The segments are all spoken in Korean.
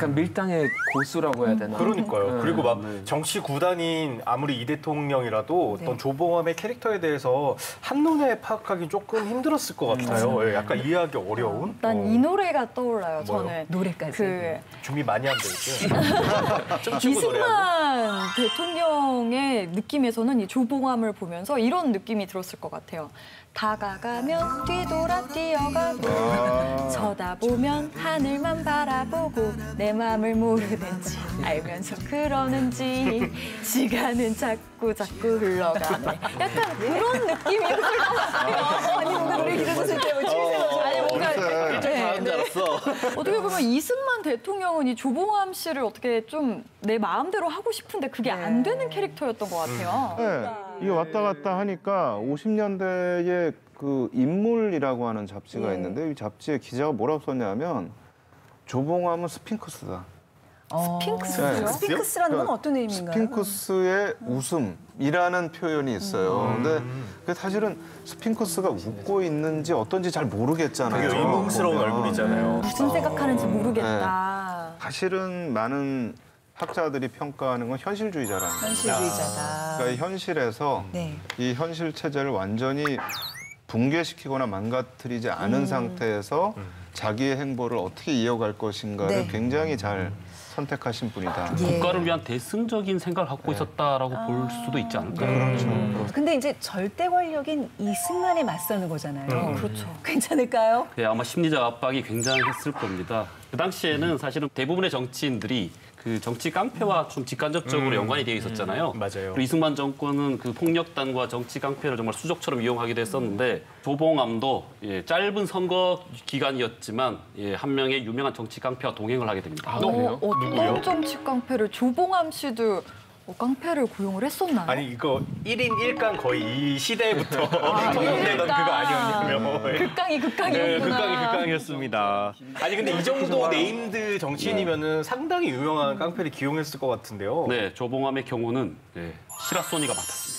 약간 밀당의 고수라고 해야 되나? 그러니까요. 그리고 막 정치 구단인 아무리 이 대통령이라도 어떤 조봉암의 캐릭터에 대해서 한눈에 파악하기 조금 힘들었을 것 같아요. 예, 약간 이해하기 어려운. 난 이 노래가 떠올라요. 뭐요? 저는 노래까지. 준비 많이 한 데 있죠. 이승만 대통령의 느낌에서는 이 조봉암을 보면서 이런 느낌이 들었을 것 같아요. 다가가면 뒤돌아 뛰어가고 쳐다보면 하늘만 바라보고 내 마음을 모르는지 알면서 그러는지 시간은 자꾸 흘러가네. 약간 그런 느낌이 흘러가요. 아니 뭔가 노래 길어졌을 때 아니 뭔가 줄 알았어. 어떻게 보면 이승만 대통령은 이 조봉암 씨를 어떻게 좀 내 마음대로 하고 싶은데 그게 안 되는 캐릭터였던 것 같아요. 네. 이게 왔다 갔다 하니까 50년대에 그 인물이라고 하는 잡지가 있는데 이 잡지에 기자가 뭐라고 썼냐면 조봉암은 스핑크스다. 스핑크스요? 네. 스핑크스라는 건 어떤 의미인가요? 스핑크스의 웃음이라는 표현이 있어요. 근데 그 사실은 스핑크스가 웃고 있는지 어떤지 잘 모르겠잖아요. 되게 의문스러운 보면. 얼굴이잖아요. 무슨 생각하는지 모르겠다. 사실은 많은 학자들이 평가하는 건 현실주의자라는 거예요. 현실주의자다. 그러니까 이 현실에서 네. 이 현실 체제를 완전히 붕괴시키거나 망가뜨리지 않은 상태에서 자기의 행보를 어떻게 이어갈 것인가를 네. 굉장히 잘 선택하신 분이다. 예. 국가를 위한 대승적인 생각을 갖고 있었다라고 볼 수도 있지 않을까요? 근데 이제 절대 권력인 이승만에 맞서는 거잖아요. 그렇죠. 괜찮을까요? 네, 아마 심리적 압박이 굉장했을 겁니다. 그 당시에는 사실은 대부분의 정치인들이 그 정치 깡패와 좀 직간접적으로 연관이 되어 있었잖아요. 맞아요. 그리고 이승만 정권은 그 폭력단과 정치 깡패를 정말 수족처럼 이용하기도 했었는데 조봉암도 짧은 선거 기간이었지만 한 명의 유명한 정치 깡패와 동행을 하게 됩니다. 어떤 정치 깡패를 조봉암 씨도 깡패를 고용을 했었나요? 아니 이거 1인 1강 거의 이 시대부터 통용되던 그거 아니었냐면. 극강이 네, 극강이었구나. 극강이었습니다. 아니 근데 이 정도 네임드 정치인이면은 상당히 유명한 깡패를 기용했을 것 같은데요. 네, 조봉암의 경우는 시라소니가 맡았습니다.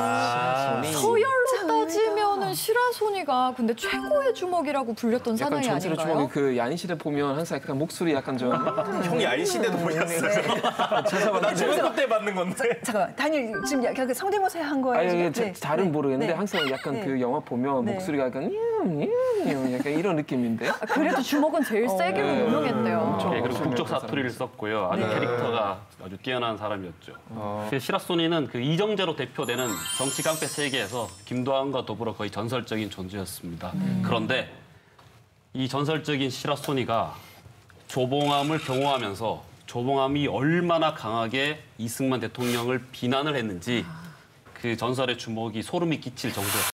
서열로 따지면은 시라소니가 근데 최고의 주먹이라고 불렸던 약간 사나이 전설의 아닌가요? 주먹이 그 야인시대 보면 항상 약간 목소리 약간 좀 형이 아닌 시대도 보셨어요. 나 중학교 때 받는 건데. 잠깐만, 다니엘 지금 약간 성대모사 한 거예요? 아니 지금? 잘은 모르겠는데 네. 항상 약간 네. 그 영화 보면 네. 목소리가 약간 약간 이런 느낌인데. 그래도 주먹은 제일 세게 네. 유명했대요. 네, 그리고 국적 사투리를 썼고요. 아주 캐릭터가 아주 뛰어난 사람이었죠. 시라소니는 그 이정재로 대표되는 정치 깡패 세계에서 김도환과 더불어 거의 전설적인 존재였습니다. 그런데 이 전설적인 시라소니가 조봉암을 경호하면서 조봉암이 얼마나 강하게 이승만 대통령을 비난을 했는지 그 전설의 주먹이 소름이 끼칠 정도였습니다.